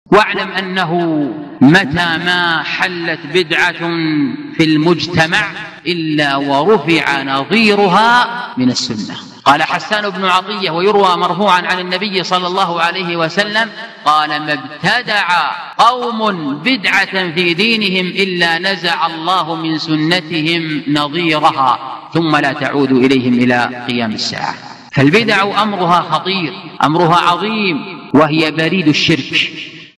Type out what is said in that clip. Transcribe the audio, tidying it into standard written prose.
واعلم أنه متى ما حلت بدعة في المجتمع إلا ورفع نظيرها من السنة. قال حسان بن عطية ويروى مرفوعا عن النبي صلى الله عليه وسلم قال: ما ابتدع قوم بدعة في دينهم إلا نزع الله من سنتهم نظيرها ثم لا تعود إليهم إلى قيام الساعة. فالبدع أمرها خطير، أمرها عظيم، وهي بريد الشرك،